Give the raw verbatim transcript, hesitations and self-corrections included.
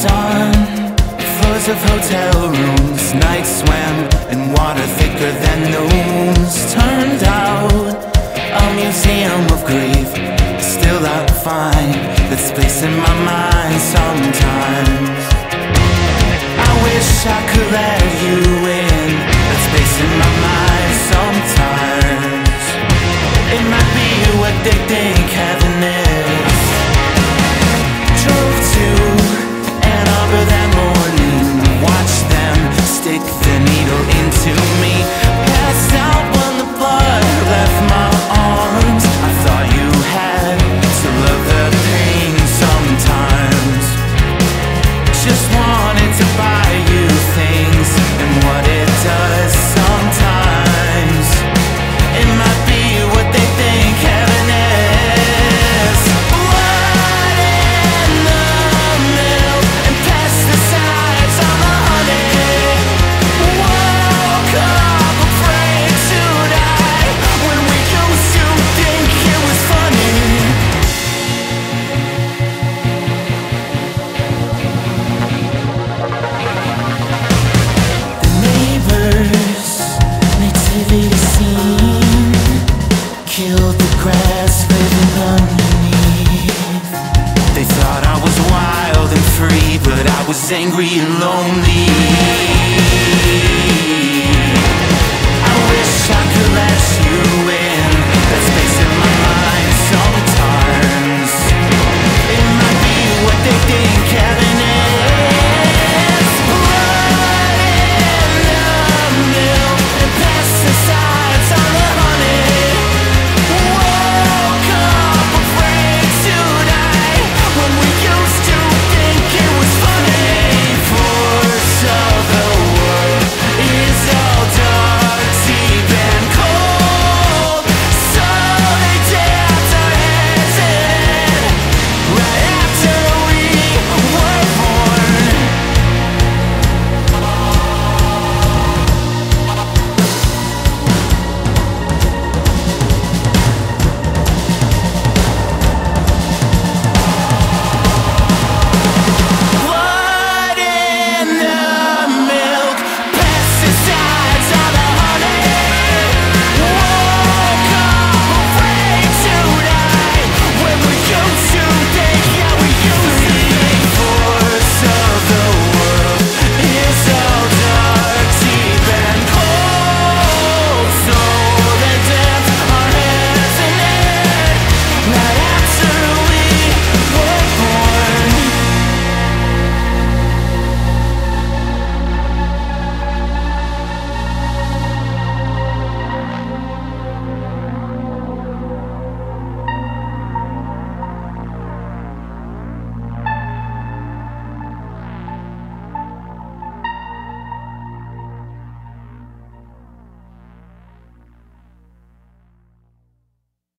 sun, floors of hotel rooms, night swam in water thicker than noons. Turned out a museum of grief. Still I find that space in my mind sometimes. I wish I could let you in, that space in my mind sometimes. It might be what they think heaven is. Drove to Ann Arbor that morning, watched them stick the needle into me. Passed out when the blood left my arms. I thought you had to love the pain sometimes. Just wanted to buy you things, and what it does sometimes, it might be what they think heaven is. Blood in the milk and pesticides on the honey. Woke up afraid to die when we used to think it was funny. The neighbors' nativity scene killed the grass living underneath. They thought I was wild and free, but I was angry and lonely. I wish I could let you